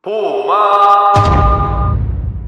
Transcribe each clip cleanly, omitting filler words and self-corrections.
보마.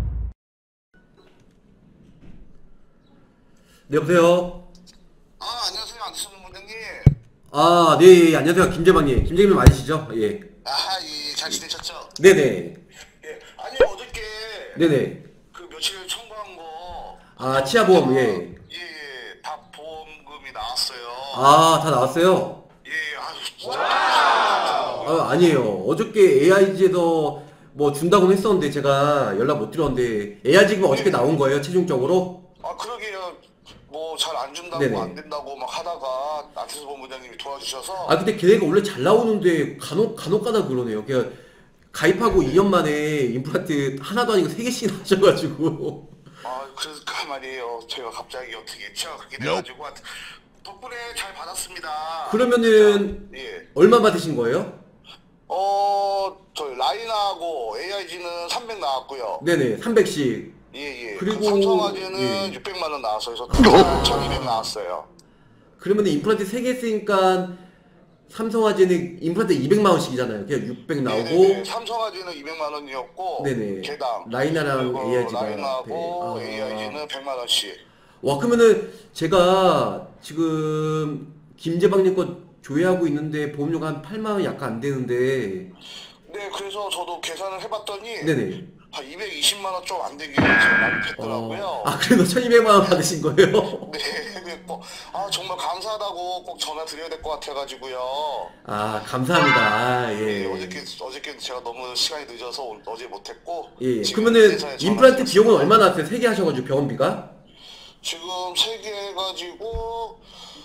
네, 여보세요? 안녕하세요. 안수근 원장님. 네, 안녕하세요. 김재방님. 김재방님 맞으시죠? 예. 예, 잘 지내셨죠? 네네. 예. 아니, 어저께 네네. 그 며칠 청구한 거. 치아보험, 예. 예, 다 보험금이 나왔어요. 다 나왔어요? 예, 아유, 진짜. 아니에요. 어저께 AIG에서 뭐 준다고 했었는데 제가 연락 못 드렸는데 AIG가 어저께 나온 거예요, 최종적으로? 그러게요. 뭐 잘 안 준다고 네네. 안 된다고 막 하다가 안태수 본부장님이 도와주셔서. 근데 걔네가 원래 잘 나오는데 간혹가다 그러네요. 그냥 가입하고 2년 만에 임플란트 하나도 아니고 3개씩이나 하셔가지고. 그러니까 말이에요. 제가 갑자기 어떻게 치아가 그렇게 돼가지고 덕분에 잘 받았습니다. 그러면은 예. 얼마 받으신 거예요? 저희 라인하고 AIG는 300 나왔고요. 네네, 300씩. 예. 그리고 삼성화재는 예. 600만 원 나왔어요. 그래서 1200 나왔어요. 그러면 임플란트 3개 했으니까 삼성화재는 임플란트 200만 원씩이잖아요. 그냥 600 나오고. 네네. 삼성화재는 200만 원이었고 네네. 개당 라이나랑 그리고 AIG가 라이나하고 AIG는 100만 원씩. 와, 그러면은 제가 지금 김재방님 거 조회하고 있는데 보험료가 한 8만 원 약간 안 되는데. 네, 그래서 저도 계산을 해봤더니 네네. 한 220만 원 좀 안 되게 제가 많이 뺐더라고요. 그래도 1200만 원 받으신 거예요? 네, 정말 감사하다고 꼭 전화 드려야 될 것 같아가지고요. 감사합니다. 예. 어저께 제가 너무 시간이 늦어서 어제 못했고. 예. 지금 그러면은 회사에 전화 임플란트 드렸습니다. 비용은 얼마나 나왔어요? 3개 하셔가지고 병원비가? 지금 3개 해가지고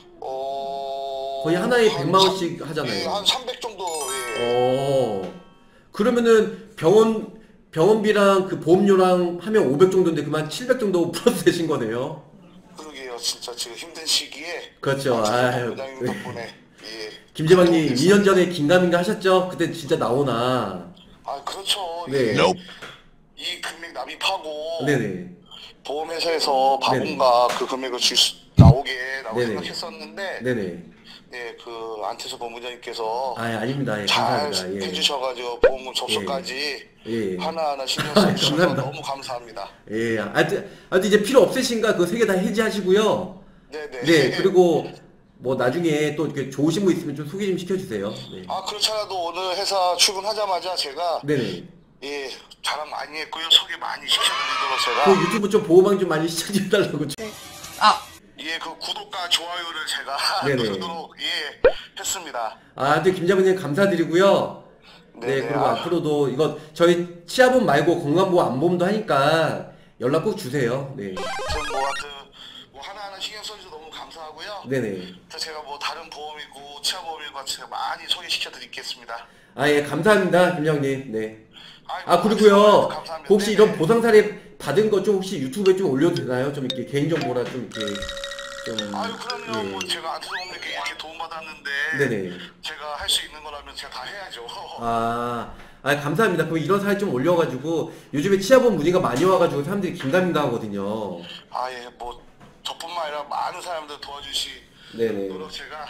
거의 하나에 한 100만 원씩 하잖아요. 예, 한 300 정도. 예. 그러면은 병원비랑 그 보험료랑 하면 500 정도인데 그만 700 정도 플러스 되신 거네요. 그러게요. 진짜 지금 힘든 시기에. 그렇죠. 부장님 덕분에. 예. 김재방님 2년 전에 긴가민가 하셨죠? 그때 진짜 나오나. 그렇죠. 네. 예. 이 금액 납입하고. 네네. 보험회사에서 바본가 그 금액을 나오게 네네. 생각했었는데. 네네. 네, 그 안태수 본부장님께서 아닙니다. 예, 잘 감사합니다. 예. 해주셔가지고 보험금 접수까지 예. 하나하나 신경 써주셔서 감사합니다. 너무 감사합니다. 예. 이제 필요 없으신가 그 3개 다 해지하시고요. 네네. 네. 그리고 뭐 나중에 또 이렇게 좋으신 분 있으면 좀 소개 좀 시켜주세요. 네. 그렇잖아도 오늘 회사 출근하자마자 제가 네네. 예, 자랑 많이 했고요. 소개 많이 시켜드리도록 제가 그 유튜브 좀 보호망 좀 많이 시켜주달라고. 예, 그 구독과 좋아요를 제가 네네. 누르도록 했습니다. 근데 김자분님 감사드리고요. 네, 네네. 그리고 앞으로도 이거 저희 치아보험 말고 건강보험 안보험도 하니까 연락 꼭 주세요. 네. 전 뭐 하여튼 뭐 하나하나 신경 써주셔서 너무 감사하고요. 네네. 제가 뭐 다른 보험이고 치아보험이고 제가 많이 소개시켜 드리겠습니다. 예, 감사합니다, 김장님. 네. 아이고, 그리고요, 감사합니다. 혹시 네네. 이런 보상 사례 받은 거 좀 혹시 유튜브에 좀 올려도 되나요? 좀 이렇게 개인정보나 좀 이렇게 좀. 그럼요. 예. 뭐 제가 안태수 본부님께 이렇게 도움받았는데 네네. 제가 할 수 있는 거라면 제가 다 해야죠. 감사합니다. 그럼 이런 사례 좀 올려가지고 요즘에 치아보험 문의가 많이 와가지고 사람들이 긴가민가 하거든요. 예, 뭐 저뿐만 아니라 많은 사람들 도와주시 네네. 노력 제가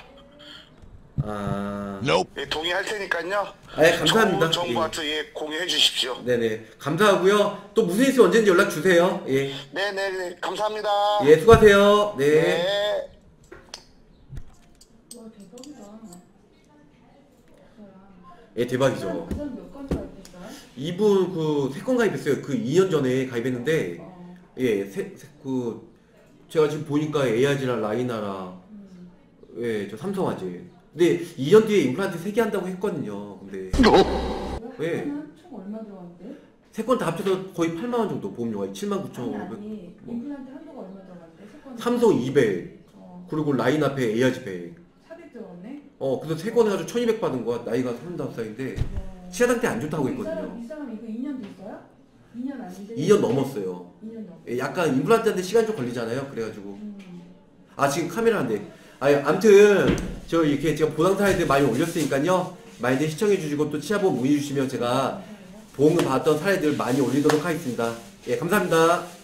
Nope. 예, 동의할 테니까요. 감사합니다. 좋은 정보한테 공유해 주십시오. 네네. 감사하고요. 또 무슨 일이 언제든지 연락 주세요. 예. 네네, 감사합니다. 예, 수고하세요. 네. 네. 와 대박이다. 예, 대박이죠. 그 사람 몇 건지 알겠어요? 이분 그 3건 가입했어요. 그 2년 전에 가입했는데, 예, 제가 지금 보니까 AIG랑 라이나랑, 예, 저 삼성화재. 근데 2년 뒤에 임플란트 3개 한다고 했거든요. 근데, 예. 총 얼마 들어갔는데? 3건 다 합쳐서 거의 8만 원 정도 보험료가 79,500. 아니 임플란트 한도가 얼마 들어갔는데? 삼성 200, 그리고 라이나 100, AIG 100. 400 들어갔네? 그래서 3건 해가지고 1200 받은 거야. 나이가 35살인데, 치아 상태 안 좋다고 했거든요. 이 사람 이거 2년 됐어요? 2년 아닌데? 2년 넘었어요. 2년 넘. 예, 약간 임플란트한테 시간 좀 걸리잖아요. 그래가지고. 지금 카메라 한 대. 아무튼, 저 이렇게 제가 보상 사례들 많이 올렸으니까요. 많이들 시청해주시고 또 치아보험 문의주시면 제가 보험을 받았던 사례들 많이 올리도록 하겠습니다. 예, 감사합니다.